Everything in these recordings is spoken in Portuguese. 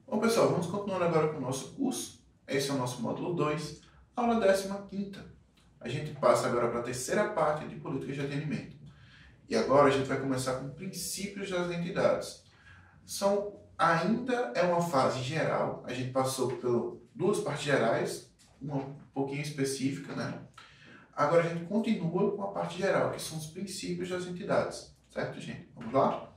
Bom, pessoal, vamos continuar agora com o nosso curso. Esse é o nosso módulo 2, aula 15ª. A gente passa agora para a terceira parte de políticas de atendimento. E agora a gente vai começar com princípios das entidades. Ainda é uma fase geral, a gente passou por duas partes gerais, uma um pouquinho específica, né? Agora a gente continua com a parte geral, que são os princípios das entidades, certo, gente? Vamos lá?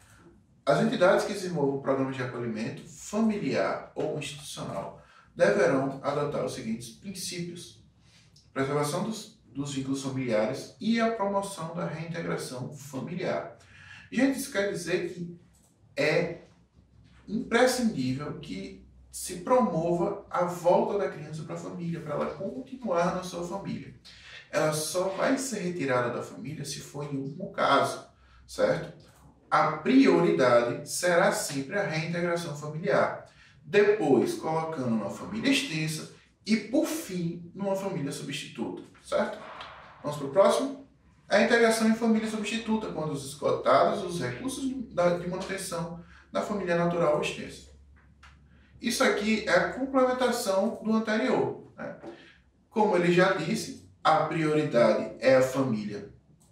As entidades que desenvolvam programas de acolhimento familiar ou institucional deverão adotar os seguintes princípios: preservação dos vínculos familiares e a promoção da reintegração familiar. Gente, isso quer dizer que é imprescindível que se promova a volta da criança para a família, para ela continuar na sua família. Ela só vai ser retirada da família se for em último caso, certo? A prioridade será sempre a reintegração familiar, depois colocando numa família extensa e, por fim, numa família substituta, certo? Vamos para o próximo? A integração em família substituta, quando esgotados os recursos de manutenção da família natural ou extensa. Isso aqui é a complementação do anterior, né? Como ele já disse, a prioridade é a família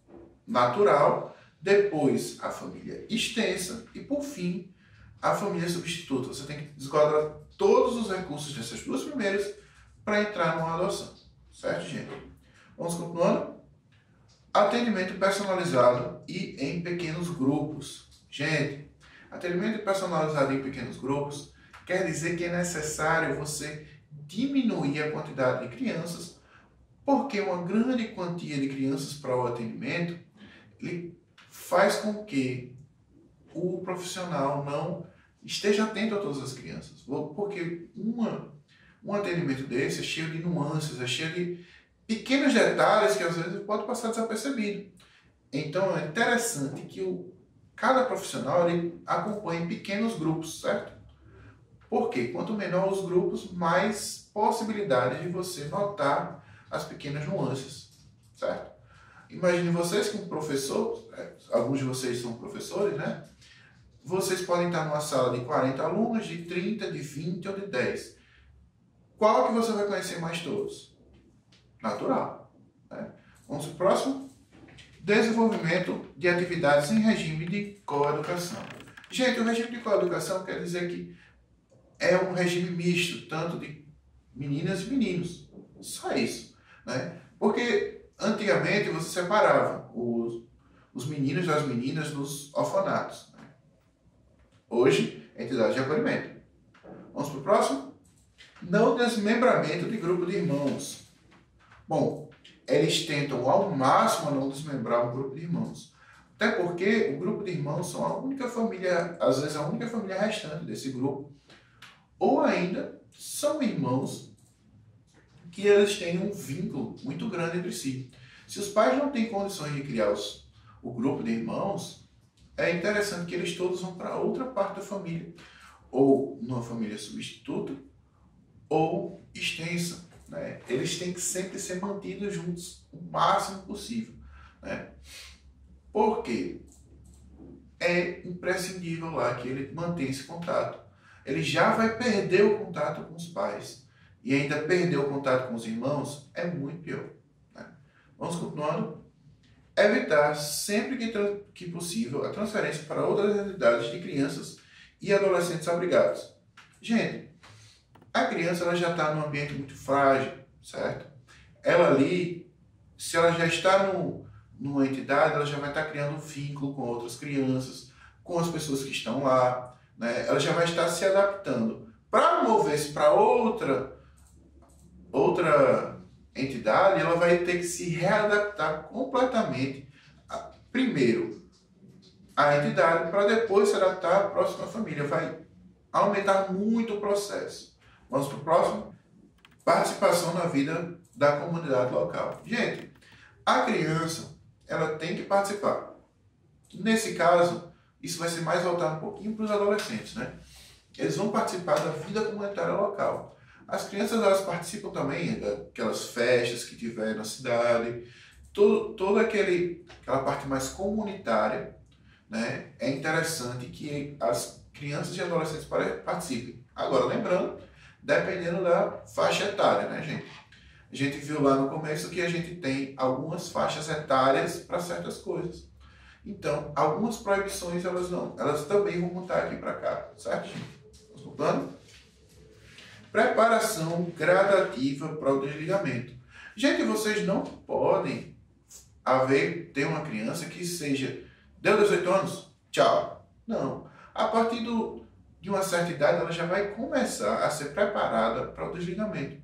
natural, depois a família extensa e, por fim, a família substituta. Você tem que esgotar todos os recursos dessas duas primeiras para entrar numa adoção. Certo, gente? Vamos continuando? Atendimento personalizado e em pequenos grupos. Gente, atendimento personalizado em pequenos grupos quer dizer que é necessário você diminuir a quantidade de crianças, porque uma grande quantia de crianças para o atendimento ele faz com que o profissional não esteja atento a todas as crianças. Porque um atendimento desse é cheio de nuances, é cheio de pequenos detalhes que às vezes pode passar desapercebido. Então é interessante que cada profissional ele acompanhe pequenos grupos, certo? Porque quanto menor os grupos, mais possibilidade de você notar as pequenas nuances, certo? Imagine vocês como professor, alguns de vocês são professores, né? Vocês podem estar numa sala de 40 alunos, de 30, de 20 ou de 10. Qual que você vai conhecer mais todos? Natural, né? Vamos para o próximo? Desenvolvimento de atividades em regime de coeducação. Gente, o regime de coeducação quer dizer que é um regime misto, tanto de meninas e meninos. Só isso, né? Porque antigamente você separava os meninos das meninas nos orfanatos, né? Hoje, entidade de acolhimento. Vamos para o próximo? Não desmembramento de grupo de irmãos. Bom, eles tentam ao máximo não desmembrar um grupo de irmãos. Até porque o grupo de irmãos são a única família, às vezes a única família restante desse grupo. Ou ainda são irmãos que eles têm um vínculo muito grande entre si. Se os pais não têm condições de criar o grupo de irmãos, é interessante que eles todos vão para outra parte da família, ou numa família substituta, ou extensa, né? Eles têm que sempre ser mantidos juntos o máximo possível, né? Porque é imprescindível lá que ele mantenha esse contato. Ele já vai perder o contato com os pais e ainda perder o contato com os irmãos é muito pior, né? Vamos continuando. Evitar sempre que possível a transferência para outras realidades de crianças e adolescentes abrigados. Gente, a criança ela já está num ambiente muito frágil, certo? Ela ali, se ela já está numa entidade, ela já vai estar criando um vínculo com outras crianças, com as pessoas que estão lá, né? Ela já vai estar se adaptando. Para mover-se para outra entidade, ela vai ter que se readaptar completamente, primeiro à entidade, para depois se adaptar à próxima família. Vai aumentar muito o processo. Vamos para o próximo? Participação na vida da comunidade local. Gente, a criança ela tem que participar. Nesse caso, isso vai ser mais voltado um pouquinho para os adolescentes, né? Eles vão participar da vida comunitária local. As crianças elas participam também daquelas festas que tiver na cidade, toda aquela parte mais comunitária, né? É interessante que crianças e adolescentes participem. Agora, lembrando, dependendo da faixa etária, né, gente? A gente viu lá no começo que a gente tem algumas faixas etárias para certas coisas. Então, algumas proibições, elas também vão montar aqui para cá, certo, gente? Vamos voltando? Preparação gradativa para o desligamento. Gente, vocês não podem ter uma criança que seja, deu 18 anos, tchau. Não. A partir de uma certa idade, ela já vai começar a ser preparada para o desligamento.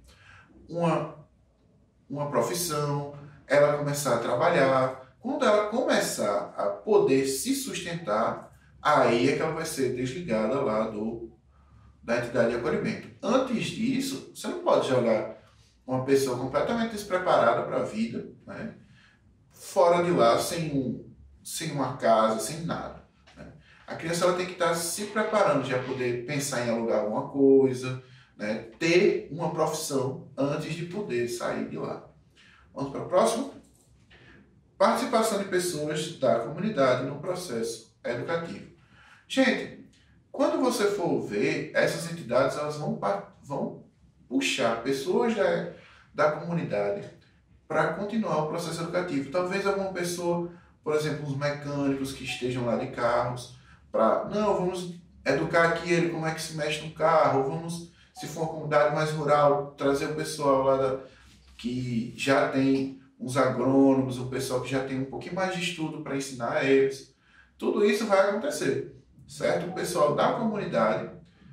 Uma profissão, ela começar a trabalhar. Quando ela começar a poder se sustentar, aí é que ela vai ser desligada lá da entidade de acolhimento. Antes disso, você não pode jogar uma pessoa completamente despreparada para a vida, né, fora de lá, sem uma casa, sem nada. Né? A criança ela tem que estar se preparando já poder pensar em alugar alguma coisa, né, ter uma profissão antes de poder sair de lá. Vamos para o próximo? Participação de pessoas da comunidade no processo educativo. Gente, quando você for ver, essas entidades elas vão puxar pessoas da comunidade para continuar o processo educativo. Talvez alguma pessoa, por exemplo, os mecânicos que estejam lá de carros, vamos educar aqui ele como é que se mexe no carro, vamos, se for uma comunidade mais rural, trazer o pessoal lá que já tem uns agrônomos, o pessoal que já tem um pouquinho mais de estudo para ensinar a eles. Tudo isso vai acontecer, certo? O pessoal da comunidade,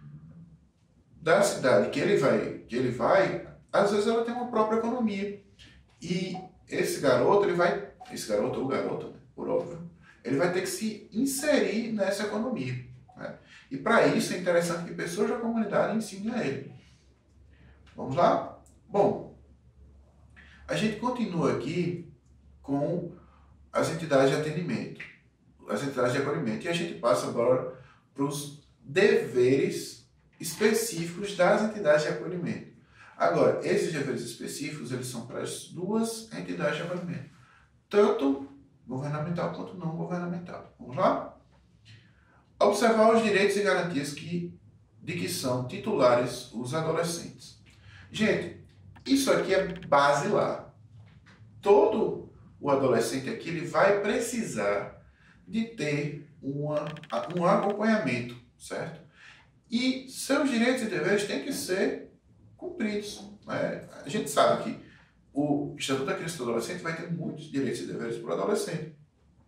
da cidade que ele vai, às vezes ela tem uma própria economia. E esse garoto ou garota, né, por óbvio, ele vai ter que se inserir nessa economia. Né? E para isso é interessante que pessoas da comunidade ensinem a ele. Vamos lá? Bom, a gente continua aqui com as entidades de atendimento, as entidades de acolhimento, e a gente passa agora para os deveres específicos das entidades de acolhimento. Agora, esses deveres específicos, eles são para as duas entidades de acolhimento, tanto governamental quanto não governamental. Vamos lá? Observar os direitos e garantias de que são titulares os adolescentes. Gente, isso aqui é basilar. Todo o adolescente aqui ele vai precisar de ter um acompanhamento, certo? E seus direitos e deveres têm que ser cumpridos. Né? A gente sabe que o Estatuto da Criança e do Adolescente vai ter muitos direitos e deveres para o adolescente.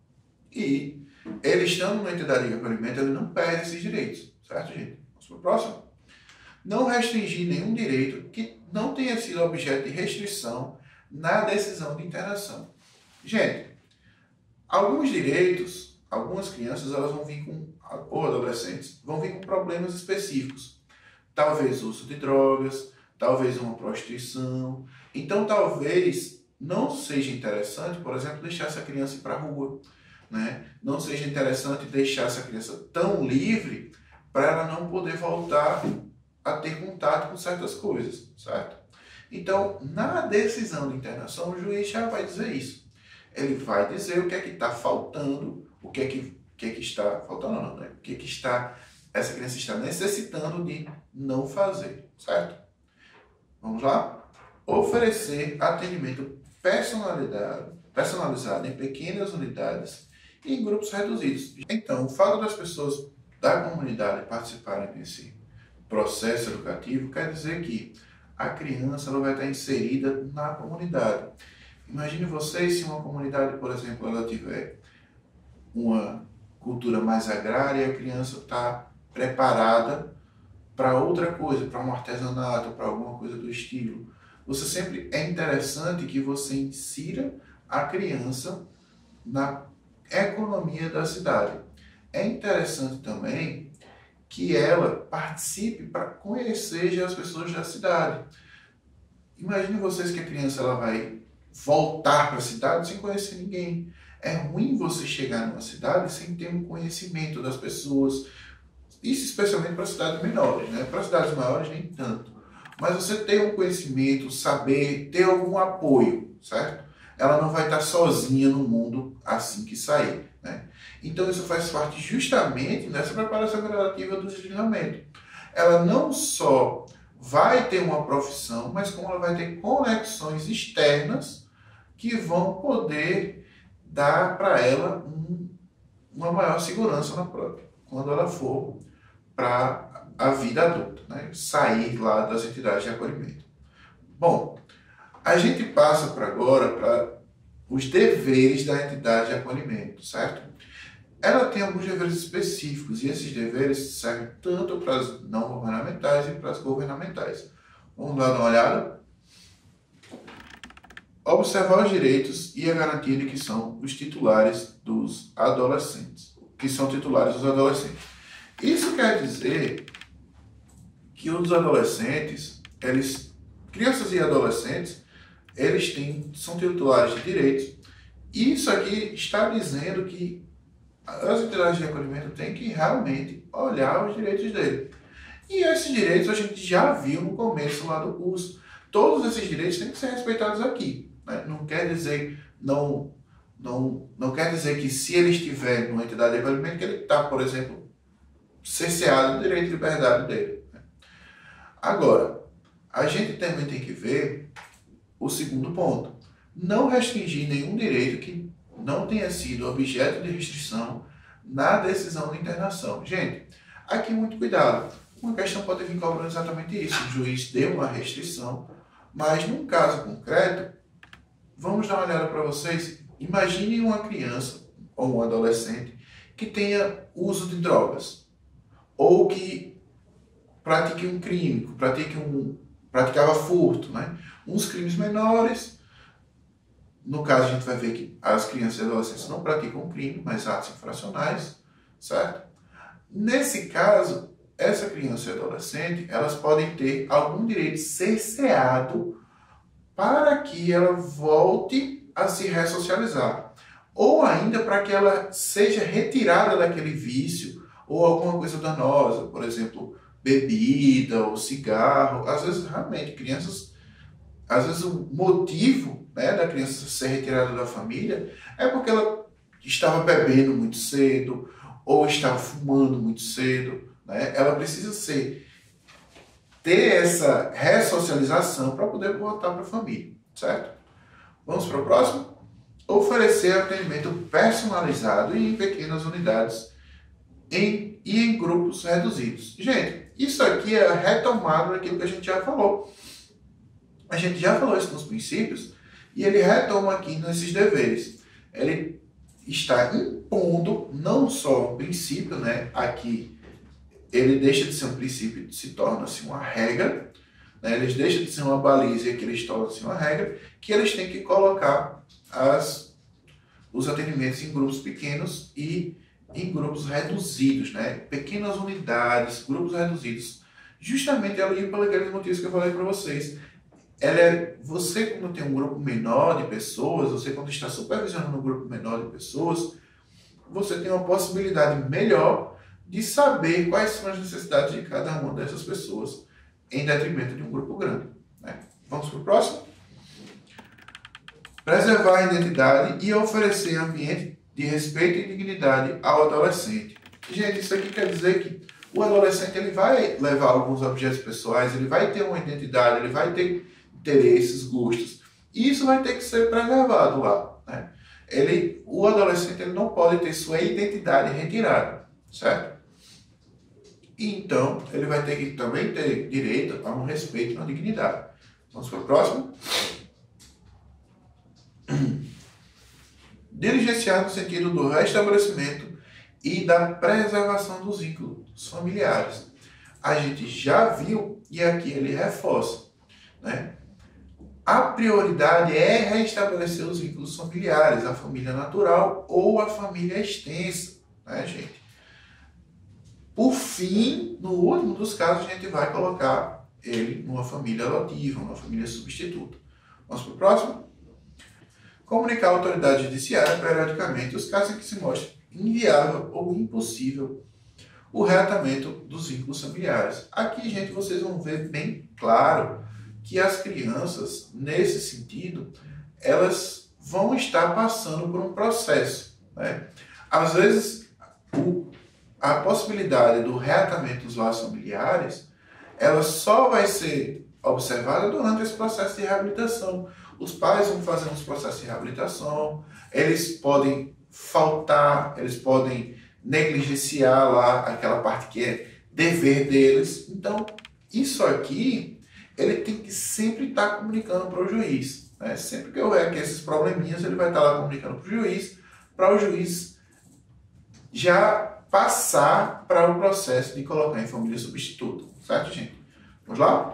E ele estando na entidade de acolhimento, ele não perde esses direitos, certo, gente? Vamos para o próximo? Não restringir nenhum direito que não tenha sido objeto de restrição na decisão de internação. Gente, alguns direitos, algumas crianças, elas vão vir ou adolescentes, vão vir com problemas específicos. Talvez uso de drogas, talvez uma prostituição. Então, talvez não seja interessante, por exemplo, deixar essa criança ir para a rua. Né? Não seja interessante deixar essa criança tão livre para ela não poder voltar a ter contato com certas coisas, certo? Então, na decisão de internação, o juiz já vai dizer isso. Ele vai dizer o que é que está faltando, o que é que está faltando, não, né? O que é que essa criança está necessitando de não fazer, certo? Vamos lá? Oferecer atendimento personalizado em pequenas unidades e em grupos reduzidos. Então, o fato das pessoas da comunidade participarem desse processo educativo quer dizer que a criança ela vai estar inserida na comunidade. Imagine vocês se uma comunidade, por exemplo, ela tiver uma cultura mais agrária, a criança está preparada para outra coisa, para um artesanato, para alguma coisa do estilo. É interessante que você insira a criança na economia da cidade. É interessante também que ela participe para conhecer já as pessoas da cidade. Imagine vocês que a criança ela vai voltar para a cidade sem conhecer ninguém. É ruim você chegar numa cidade sem ter um conhecimento das pessoas, isso especialmente para cidades menores, né? Para cidades maiores nem tanto. Mas você ter um conhecimento, saber, ter algum apoio, certo? ela não vai estar sozinha no mundo assim que sair, né? Então isso faz parte justamente nessa preparação gradativa do deslindamento. Ela não só vai ter uma profissão, mas como ela vai ter conexões externas que vão poder dar para ela uma maior segurança na própria, quando ela for para a vida adulta, né? Sair lá das entidades de acolhimento. Bom, a gente passa agora para os deveres da entidade de acolhimento, certo? Ela tem alguns deveres específicos e esses deveres servem tanto para as não governamentais e para as governamentais. Vamos dar uma olhada? Observar os direitos e a garantia de que são os titulares dos adolescentes, que são titulares dos adolescentes. Isso quer dizer que os adolescentes, crianças e adolescentes, são titulares de direitos. Isso aqui está dizendo que as entidades de acolhimento têm que realmente olhar os direitos dele. E esses direitos a gente já viu no começo lá do curso. Todos esses direitos têm que ser respeitados aqui, né? Não quer dizer que se ele estiver numa entidade de acolhimento que ele está, por exemplo, cerceado do direito de liberdade dele. Agora, a gente também tem que ver o segundo ponto. Não restringir nenhum direito que não tenha sido objeto de restrição na decisão de internação. Gente, aqui muito cuidado. Uma questão pode vir cobrando exatamente isso. O juiz deu uma restrição, mas num caso concreto, vamos dar uma olhada para vocês. Imagine uma criança ou um adolescente que tenha uso de drogas ou que pratique um crime, praticava furto, né? Uns crimes menores. No caso, a gente vai ver que as crianças e adolescentes não praticam crime, mas atos infracionais, certo? Nesse caso, essa criança e adolescente, elas podem ter algum direito cerceado para que ela volte a se ressocializar. Ou ainda para que ela seja retirada daquele vício ou alguma coisa danosa, por exemplo, bebida ou cigarro. Às vezes, realmente, o motivo, né, da criança ser retirada da família é porque ela estava bebendo muito cedo ou estava fumando muito cedo, né? Ela precisa ter essa ressocialização para poder voltar para a família, certo? Vamos para o próximo? Oferecer atendimento personalizado e em pequenas unidades e em grupos reduzidos. Gente, isso aqui é a retomada daquilo que a gente já falou. A gente já falou isso nos princípios e ele retoma aqui nesses deveres. Ele está impondo não só um princípio, né? Aqui ele deixa de ser um princípio e se torna-se uma regra, né? Eles deixam de ser uma baliza e aqui eles tornam-se uma regra, que eles têm que colocar os atendimentos em grupos pequenos e em grupos reduzidos, né? Pequenas unidades, grupos reduzidos. Justamente ali pelos aqueles motivos que eu falei para vocês. Você, quando tem um grupo menor de pessoas, você quando está supervisionando um grupo menor de pessoas, você tem uma possibilidade melhor de saber quais são as necessidades de cada uma dessas pessoas, em detrimento de um grupo grande, né? Vamos para o próximo? Preservar a identidade e oferecer ambiente de respeito e dignidade ao adolescente. Gente, isso aqui quer dizer que o adolescente ele vai levar alguns objetos pessoais, ele vai ter uma identidade, ele vai ter interesses, gostos. E isso vai ter que ser preservado lá, né? O adolescente ele não pode ter sua identidade retirada, certo? E então, ele vai ter que também ter direito a um respeito e uma dignidade. Vamos para o próximo? Diligenciar no sentido do restabelecimento e da preservação dos vínculos familiares. A gente já viu e aqui ele reforça, né? A prioridade é restabelecer os vínculos familiares, a família natural ou a família extensa, né, gente? Por fim, no último dos casos, a gente vai colocar ele numa família adotiva, numa família substituta. Vamos para o próximo? Comunicar à autoridade judiciária periodicamente os casos em que se mostre inviável ou impossível o reatamento dos vínculos familiares. Aqui, gente, vocês vão ver bem claro que as crianças, nesse sentido, elas vão estar passando por um processo, né? Às vezes, a possibilidade do reatamento dos laços familiares, ela só vai ser observada durante esse processo de reabilitação. Os pais vão fazer uns processos de reabilitação, eles podem faltar, eles podem negligenciar lá aquela parte que é dever deles. Então, isso aqui, ele tem que sempre estar comunicando para o juiz, né? Sempre que houver aqui esses probleminhas, ele vai estar lá comunicando para o juiz já passar para o processo de colocar em família substituta, certo, gente? Vamos lá?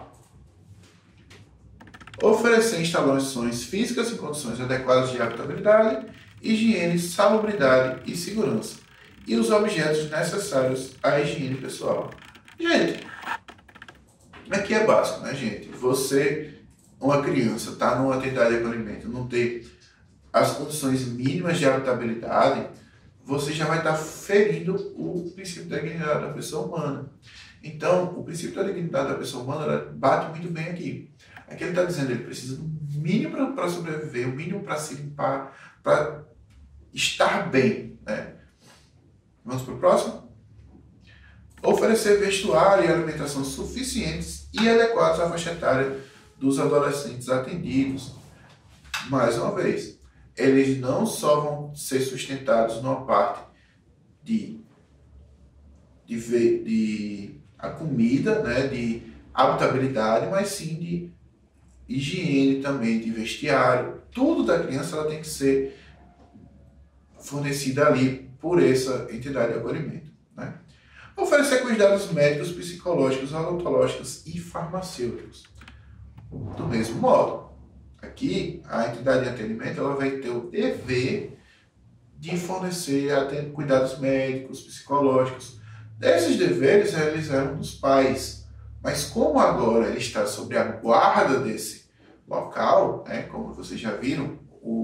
Oferecer instalações físicas em condições adequadas de habitabilidade, higiene, salubridade e segurança, e os objetos necessários à higiene pessoal. Gente, aqui é básico, né, gente? Você, uma criança, está numa atividade de acolhimento, não ter as condições mínimas de habitabilidade, você já vai estar ferindo o princípio da dignidade da pessoa humana. Então, o princípio da dignidade da pessoa humana bate muito bem aqui. Aqui ele está dizendo que ele precisa do mínimo para sobreviver, o mínimo para se limpar, para estar bem, né? Vamos para o próximo? Oferecer vestuário e alimentação suficientes e adequados à faixa etária dos adolescentes atendidos. Mais uma vez, eles não só vão ser sustentados numa parte de a comida, né, de habitabilidade, mas sim de higiene também, de vestiário. Tudo da criança ela tem que ser fornecida ali por essa entidade de acolhimento, né? Oferecer cuidados médicos, psicológicos, odontológicos e farmacêuticos. Do mesmo modo, aqui a entidade de atendimento ela vai ter o dever de fornecer cuidados médicos, psicológicos. Esses deveres eles eram dos pais, mas como agora ele está sob a guarda desse local, né, como vocês já viram,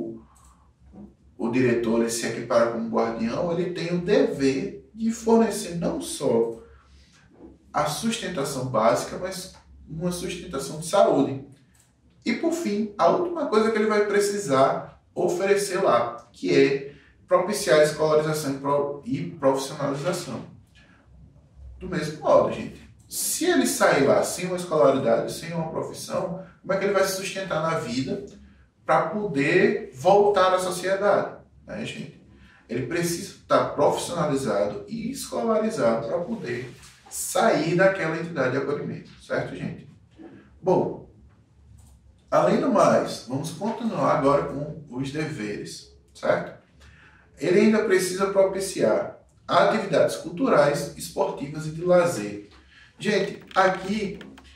o diretor ele se equipara como guardião, ele tem o dever de fornecer não só a sustentação básica, mas uma sustentação de saúde. E por fim, a última coisa que ele vai precisar oferecer lá, que é propiciar a escolarização e profissionalização. Do mesmo modo, gente, se ele sair lá sem uma escolaridade, sem uma profissão, como é que ele vai se sustentar na vida para poder voltar à sociedade, né, gente? Ele precisa estar profissionalizado e escolarizado para poder sair daquela entidade de acolhimento, certo, gente? Bom, além do mais, vamos continuar agora com os deveres, certo? Ele ainda precisa propiciar atividades culturais, esportivas e de lazer. Gente, aqui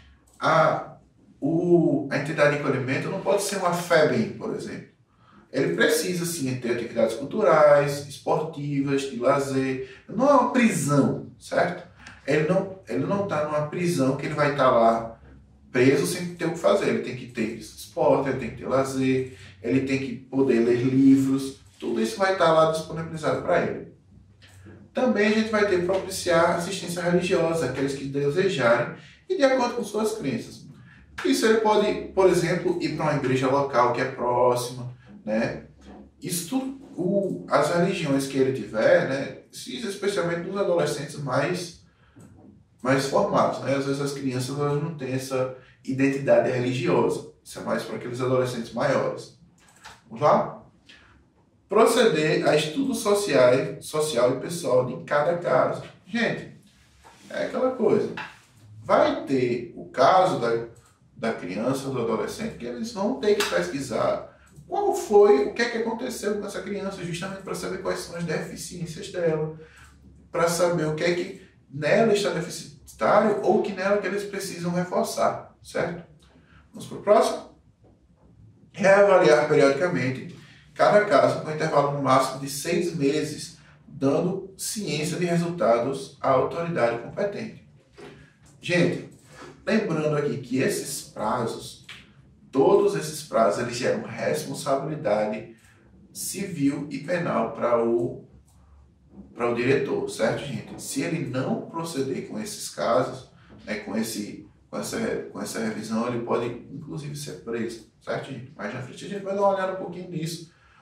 a entidade de acolhimento não pode ser uma FEBEM, por exemplo. Ele precisa, sim, ter atividades culturais, esportivas, de lazer. Não é uma prisão, certo? Ele não está numa prisão que ele vai estar lá preso sem ter o que fazer. Ele tem que ter esporte, ele tem que ter lazer, ele tem que poder ler livros. Tudo isso vai estar lá disponibilizado para ele. Também a gente vai ter que propiciar assistência religiosa, aqueles que desejarem e de acordo com suas crenças. Isso ele pode, por exemplo, ir para uma igreja local que é próxima, né? Isso tudo, as religiões que ele tiver, né? Isso especialmente dos adolescentes mais formados, né? Às vezes as crianças elas não têm essa identidade religiosa. Isso é mais para aqueles adolescentes maiores. Vamos lá? Proceder a estudo social e pessoal de cada caso. Gente, é aquela coisa. Vai ter o caso da criança ou do adolescente que eles vão ter que pesquisar qual foi, o que é que aconteceu com essa criança, justamente para saber quais são as deficiências dela, para saber o que é que nela está deficitário ou que nela que eles precisam reforçar, certo? Vamos para o próximo? Reavaliar periodicamente cada caso com intervalo máximo de 6 meses, dando ciência de resultados à autoridade competente. Gente, lembrando aqui que esses prazos, todos esses prazos, eles geram responsabilidade civil e penal para o diretor, certo, gente? Se ele não proceder com esses casos, né, com essa revisão, ele pode, inclusive, ser preso, certo, gente? Mais na frente a gente vai dar uma olhada um pouquinho nisso,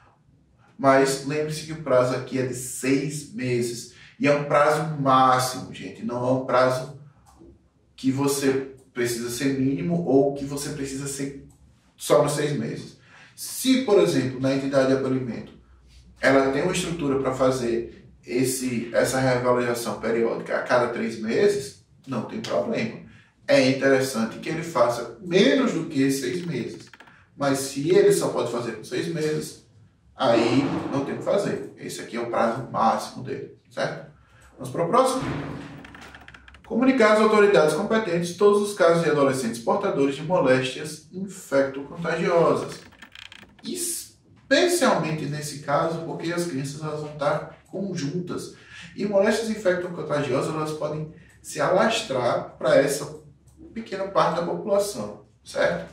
Mas lembre-se que o prazo aqui é de 6 meses. E é um prazo máximo, gente. Não é um prazo que você precisa ser mínimo ou que você precisa ser só nos 6 meses. Se, por exemplo, na entidade de acolhimento, ela tem uma estrutura para fazer essa reavaliação periódica a cada 3 meses, não tem problema. É interessante que ele faça menos do que 6 meses. Mas se ele só pode fazer por 6 meses, aí não tem o que fazer. Esse aqui é o prazo máximo dele, certo? Vamos para o próximo. Comunicar às autoridades competentes todos os casos de adolescentes portadores de moléstias infecto-contagiosas. Especialmente nesse caso, porque as crianças elas vão estar conjuntas. E moléstias infecto-contagiosas elas podem se alastrar para essa pequena parte da população, certo?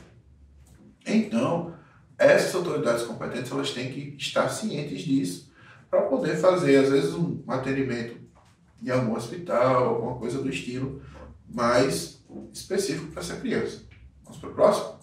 Então, essas autoridades competentes elas têm que estar cientes disso para poder fazer, às vezes, um atendimento em algum hospital, alguma coisa do estilo, mais específico para essa criança. Vamos para o próximo?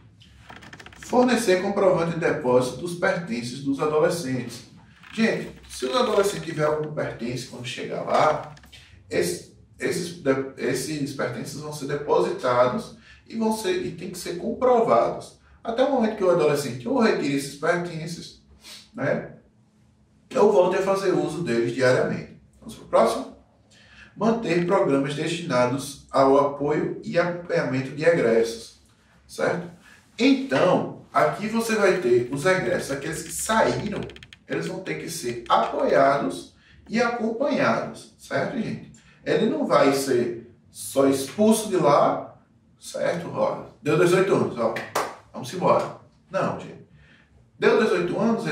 Fornecer comprovante de depósito dos pertences dos adolescentes. Gente, se os adolescentes tiverem algum pertence quando chegar lá, esses pertences vão ser depositados e tem que ser comprovados. Até o momento que o adolescente ou retire esses pertences, né, ou volte a fazer uso deles diariamente. Vamos para o próximo? Manter programas destinados ao apoio e acompanhamento de egressos, certo? Então, aqui você vai ter os egressos, aqueles que saíram, eles vão ter que ser apoiados e acompanhados, certo, gente? Ele não vai ser só expulso de lá, certo? Ó, deu 18 anos, ó, vamos embora. Não, gente. Deu 18 anos,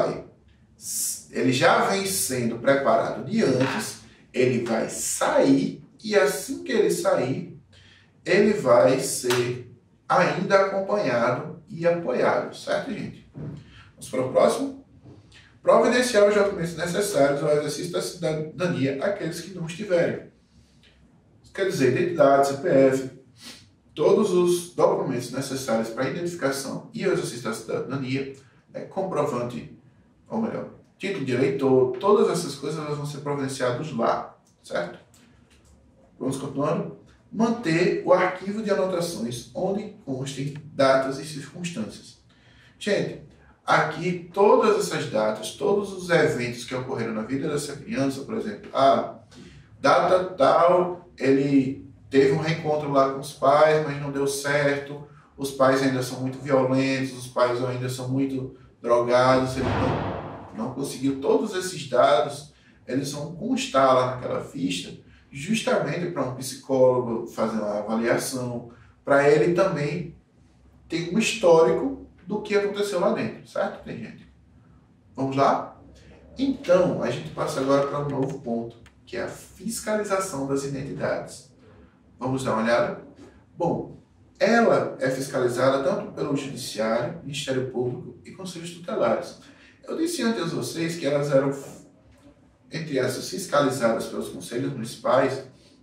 ele já vem sendo preparado de antes, ele vai sair e assim que ele sair, ele vai ser ainda acompanhado e apoiado, certo, gente? Vamos para o próximo? Providenciar os documentos necessários ao exercício da cidadania àqueles que não estiverem. Isso quer dizer, identidade, CPF, todos os documentos necessários para a identificação e o exercício da cidadania, comprovante, ou melhor, título de eleitor, todas essas coisas elas vão ser providenciadas lá, certo? Vamos continuando? Manter o arquivo de anotações onde constem datas e circunstâncias. Gente, aqui todas essas datas, todos os eventos que ocorreram na vida dessa criança, por exemplo, data tal, ele teve um reencontro lá com os pais, mas não deu certo, os pais ainda são muito violentos, os pais ainda são muito drogados, ele não conseguiu todos esses dados, eles vão constar lá naquela ficha, justamente para um psicólogo fazer uma avaliação, para ele também ter um histórico do que aconteceu lá dentro, certo? Tem gente. Vamos lá? Então, a gente passa agora para um novo ponto, que é a fiscalização das identidades. Vamos dar uma olhada? Bom, ela é fiscalizada tanto pelo Judiciário, Ministério Público e Conselhos Tutelares. Eu disse antes a vocês que elas eram, entre essas, fiscalizadas pelos conselhos municipais,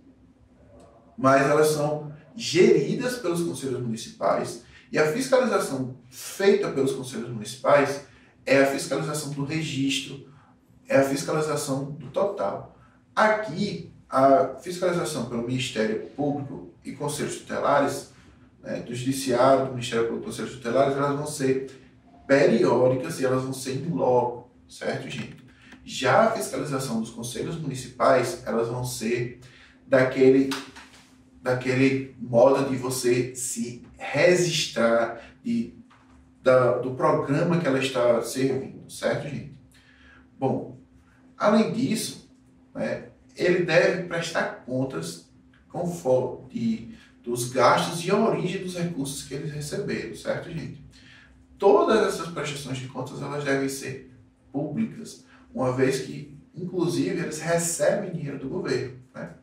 mas elas são geridas pelos conselhos municipais e a fiscalização feita pelos conselhos municipais é a fiscalização do registro, é a fiscalização do total. Aqui, a fiscalização pelo Ministério Público e Conselhos Tutelares, do Judiciário, do Ministério Público e Conselhos Tutelares, elas vão ser periódicas e elas vão ser em loco, certo, gente? Já a fiscalização dos conselhos municipais, elas vão ser daquele modo de você se registrar do programa que ela está servindo, certo, gente? Bom, além disso, ele deve prestar contas conforme dos gastos e a origem dos recursos que eles receberam, certo, gente? Todas essas prestações de contas elas devem ser públicas, uma vez que, inclusive, eles recebem dinheiro do governo, né?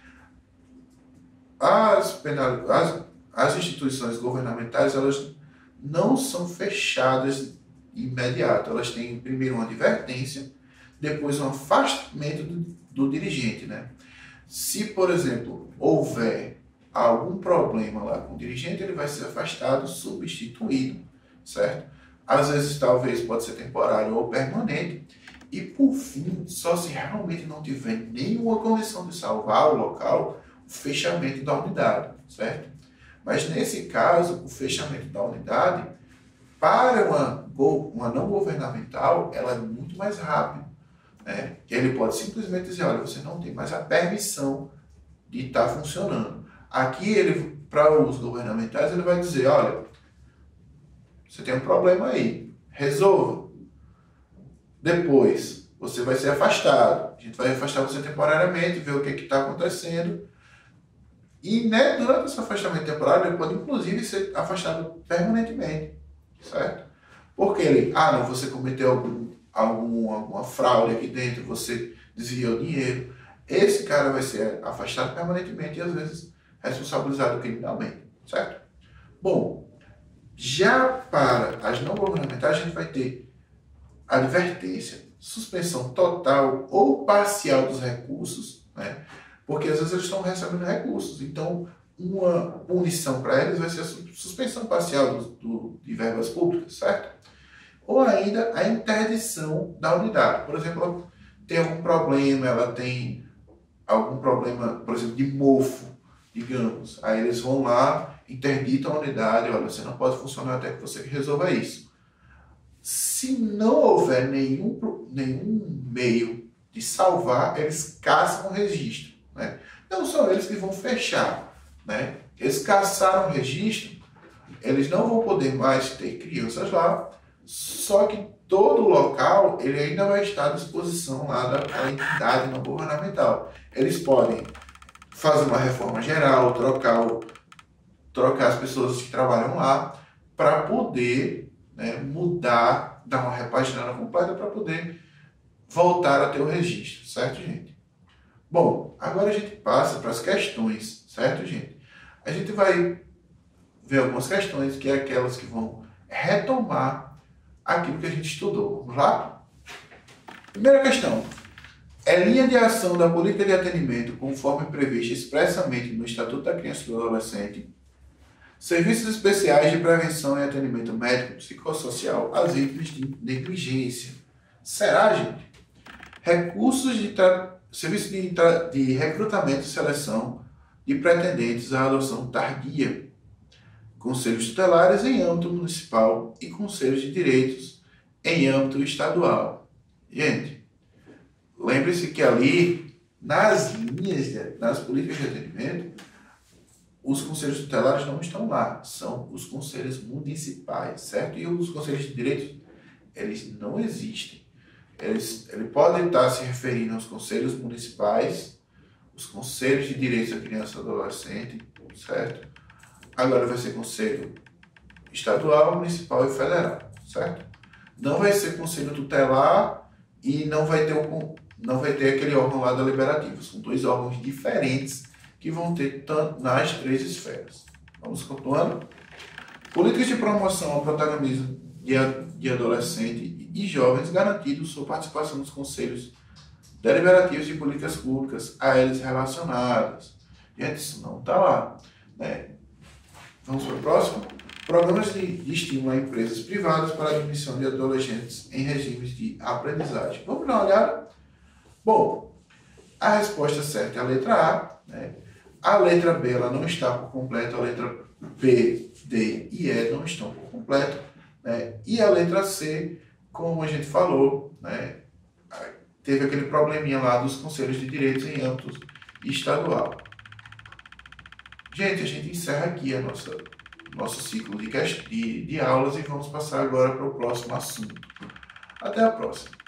As instituições governamentais elas não são fechadas imediato, elas têm primeiro uma advertência, depois um afastamento do dirigente, né? Se, por exemplo, houver algum problema lá com o dirigente, ele vai ser afastado, substituído, certo? Às vezes, talvez, pode ser temporário ou permanente. E, por fim, só se realmente não tiver nenhuma condição de salvar o local, o fechamento da unidade, certo? Mas, nesse caso, o fechamento da unidade, para uma não governamental, ela é muito mais rápida, né? Ele pode simplesmente dizer, olha, você não tem mais a permissão de estar funcionando. Aqui, para os governamentais, ele vai dizer, olha, você tem um problema aí, resolva. Depois, você vai ser afastado. A gente vai afastar você temporariamente, ver o que está acontecendo. E, né, durante esse afastamento temporário, ele pode, inclusive, ser afastado permanentemente, certo? Porque ele, não, você cometeu alguma fraude aqui dentro, você desviou dinheiro. Esse cara vai ser afastado permanentemente e, às vezes, responsabilizado criminalmente, certo? Bom, já para as não governamentais, a gente vai ter advertência, suspensão total ou parcial dos recursos, né? Porque às vezes eles estão recebendo recursos, então uma punição para eles vai ser a suspensão parcial de verbas públicas, certo? Ou ainda a interdição da unidade. Por exemplo, ela tem algum problema, ela tem algum problema, por exemplo, de mofo, digamos. Aí eles vão lá, interditam a unidade, olha, você não pode funcionar até que você resolva isso. Se não houver nenhum meio de salvar, eles caçam o registro, né? Não são eles que vão fechar, né? Eles caçaram o registro, eles não vão poder mais ter crianças lá, só que todo o local ele ainda vai estar à disposição lá da entidade não governamental. Eles podem fazer uma reforma geral, trocar as pessoas que trabalham lá para poder, né, mudar, dar uma repaginada completa para poder voltar a ter o registro, certo, gente? Bom, agora a gente passa para as questões, certo, gente? A gente vai ver algumas questões que é aquelas que vão retomar aquilo que a gente estudou. Vamos lá? Primeira questão. É linha de ação da política de atendimento conforme previsto expressamente no Estatuto da Criança e do Adolescente, serviços especiais de prevenção e atendimento médico psicossocial às vítimas de negligência. Será, gente? Recursos de serviço de recrutamento e seleção de pretendentes à adoção tardia, conselhos tutelares em âmbito municipal e conselhos de direitos em âmbito estadual. Gente, lembre-se que ali, nas linhas, nas políticas de atendimento, os conselhos tutelares não estão lá, são os conselhos municipais, certo? E os conselhos de direitos, eles não existem. Ele pode estar se referindo aos conselhos municipais, os conselhos de direitos da criança e do adolescente, certo? Agora vai ser conselho estadual, municipal e federal, certo? Não vai ser conselho tutelar e não vai ter aquele órgão lá da liberativa. São dois órgãos diferentes que vão ter nas três esferas. Vamos continuando? Políticas de promoção ao protagonismo de adolescente e jovens garantindo sua participação nos conselhos deliberativos de políticas públicas a eles relacionadas. Gente, isso não está lá, né? Vamos para o próximo? Programas de estímulo a empresas privadas para a admissão de adolescentes em regimes de aprendizagem. Vamos dar uma olhada? Bom, a resposta certa é a letra A, né? A letra B ela não está por completo, a letra B, D e E não estão por completo, né? E a letra C, como a gente falou, né, teve aquele probleminha lá dos conselhos de direitos em âmbito estadual. Gente, a gente encerra aqui nosso ciclo de aulas e vamos passar agora para o próximo assunto. Até a próxima.